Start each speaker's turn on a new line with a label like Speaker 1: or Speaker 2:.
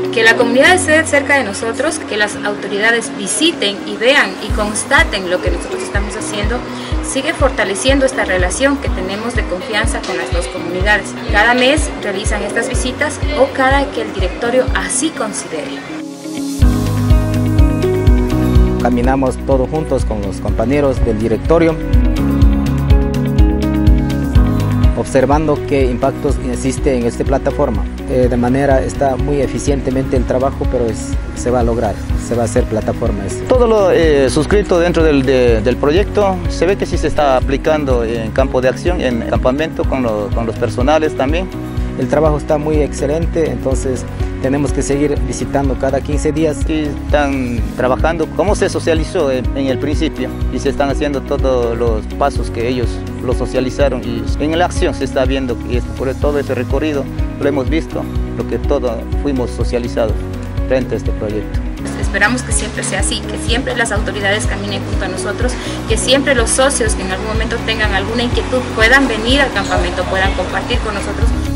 Speaker 1: Que la comunidad esté cerca de nosotros, que las autoridades visiten y vean y constaten lo que nosotros estamos haciendo, sigue fortaleciendo esta relación que tenemos de confianza con las dos comunidades. Cada mes realizan estas visitas o cada que el directorio así considere.
Speaker 2: Caminamos todos juntos con los compañeros del directorio, observando qué impactos existe en esta plataforma. De manera está muy eficientemente el trabajo, pero se va a lograr, se va a hacer plataforma.
Speaker 3: Todo lo suscrito dentro del proyecto se ve que sí se está aplicando en campo de acción, en campamento con los personales también.
Speaker 2: El trabajo está muy excelente, entonces tenemos que seguir visitando cada 15 días.
Speaker 3: Sí, están trabajando como se socializó en el principio y se están haciendo todos los pasos que ellos lo socializaron y en la acción se está viendo y por todo ese recorrido lo hemos visto, lo que todos fuimos socializados frente a este proyecto.
Speaker 1: Esperamos que siempre sea así, que siempre las autoridades caminen junto a nosotros, que siempre los socios que en algún momento tengan alguna inquietud puedan venir al campamento, puedan compartir con nosotros